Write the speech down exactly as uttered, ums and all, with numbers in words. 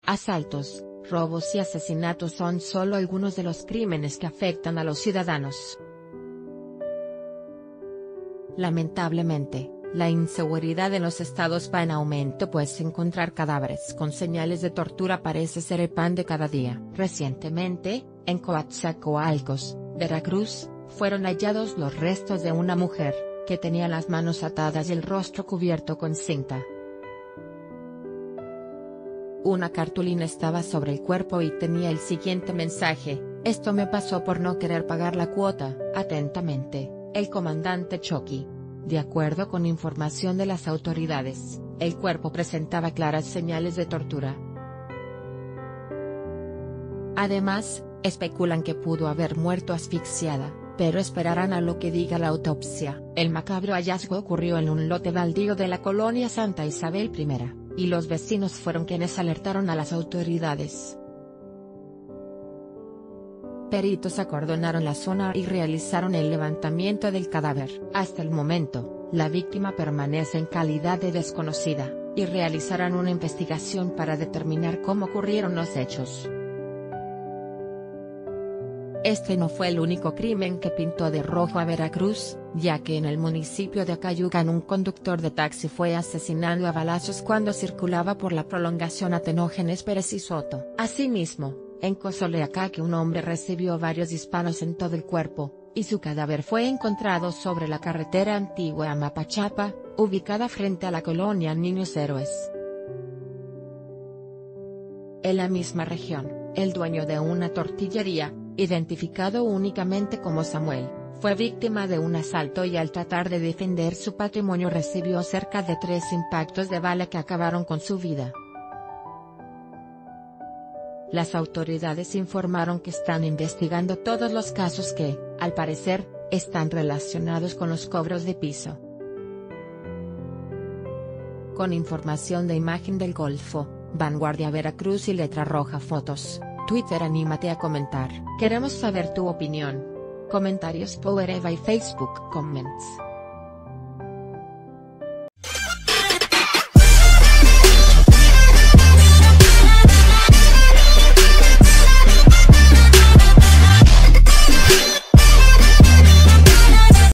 Asaltos, robos y asesinatos son solo algunos de los crímenes que afectan a los ciudadanos. Lamentablemente, la inseguridad en los estados va en aumento, pues encontrar cadáveres con señales de tortura parece ser el pan de cada día. Recientemente, en Coatzacoalcos, Veracruz, fueron hallados los restos de una mujer, que tenía las manos atadas y el rostro cubierto con cinta. Una cartulina estaba sobre el cuerpo y tenía el siguiente mensaje: "Esto me pasó por no querer pagar la cuota. Atentamente, el comandante Chucky". De acuerdo con información de las autoridades, el cuerpo presentaba claras señales de tortura. Además, especulan que pudo haber muerto asfixiada, pero esperarán a lo que diga la autopsia. El macabro hallazgo ocurrió en un lote baldío de la colonia Santa Isabel I, y los vecinos fueron quienes alertaron a las autoridades. Peritos acordonaron la zona y realizaron el levantamiento del cadáver. Hasta el momento, la víctima permanece en calidad de desconocida, y realizarán una investigación para determinar cómo ocurrieron los hechos. Este no fue el único crimen que pintó de rojo a Veracruz, ya que en el municipio de Acayucan un conductor de taxi fue asesinado a balazos cuando circulaba por la prolongación Atenógenes Pérez y Soto. Asimismo, en Cozoleacaque un hombre recibió varios disparos en todo el cuerpo, y su cadáver fue encontrado sobre la carretera antigua a Mapachapa, ubicada frente a la colonia Niños Héroes. En la misma región, el dueño de una tortillería, identificado únicamente como Samuel, fue víctima de un asalto y al tratar de defender su patrimonio recibió cerca de tres impactos de bala que acabaron con su vida. Las autoridades informaron que están investigando todos los casos que, al parecer, están relacionados con los cobros de piso. Con información de Imagen del Golfo, Vanguardia Veracruz y Letra Roja Fotos, Twitter. Anímate a comentar. Queremos saber tu opinión. Comentarios por Eva y Facebook Comments.